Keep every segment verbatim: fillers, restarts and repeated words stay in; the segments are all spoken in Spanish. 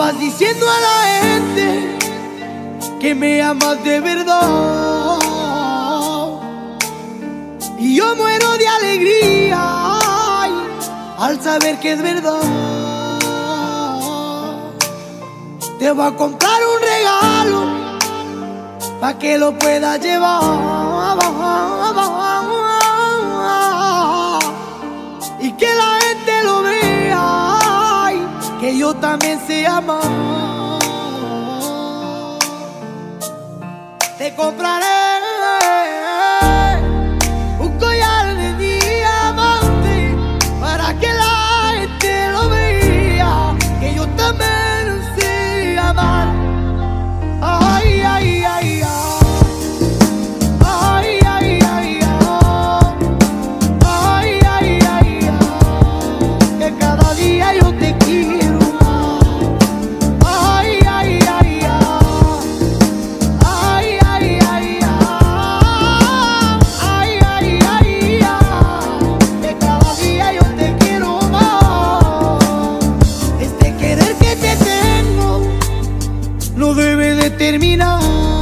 Vas diciendo a la gente que me amas de verdad, y yo muero de alegría, ay, al saber que es verdad. Te voy a comprar un regalo pa' que lo puedas llevar, y que la gente lo vea, ay, que yo también sé amar. Te compraré un collar de diamante para que la gente lo vea, que yo también sé amar. Ay, ay, ay, ay. Ay, ay, ay, ay. Ay, ay, ay, ay. Que cada día yo te quiero más. Ay, ay, ay, ay. Ay, ay, ay, ay. Ay, ay, ay, ay. Que cada día yo te quiero más. Este querer que te tengo no debe de terminar,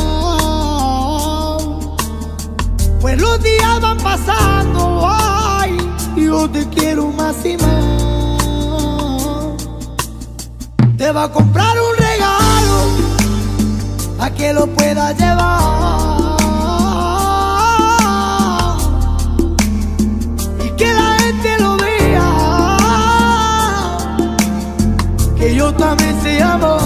pues los días van pasando, ay, y yo te quiero más y más. Te va a comprar un regalo a que lo puedas llevar, y que la gente lo vea, que yo también sé amar.